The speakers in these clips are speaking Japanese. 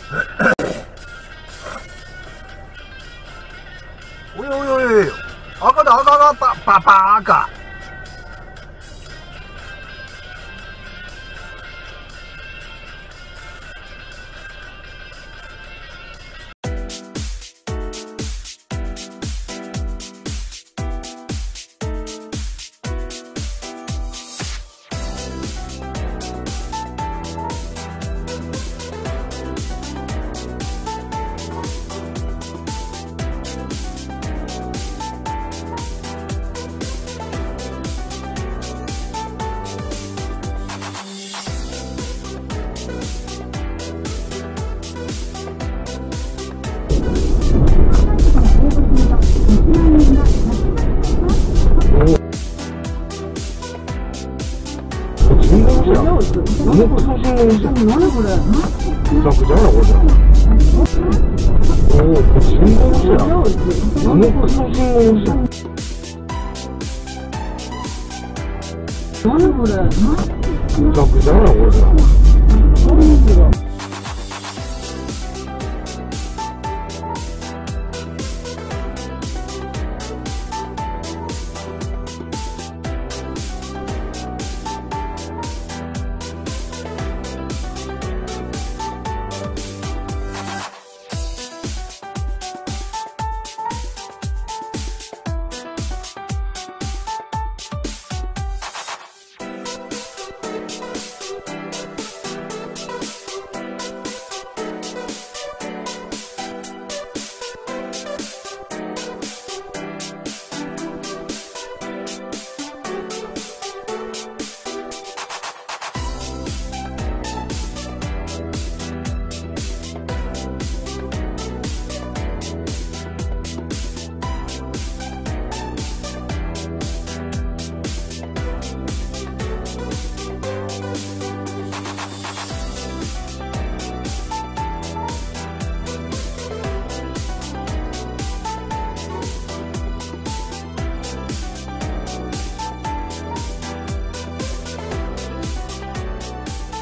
おいおいおいおい、赤だ赤がパパ赤。 何これ？ むちゃくちゃやなこれ。おお、これ信号無視や。何これ？信号無視。 何これ？ むちゃくちゃやなこれ。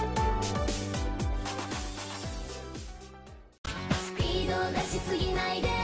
スピード出しすぎないで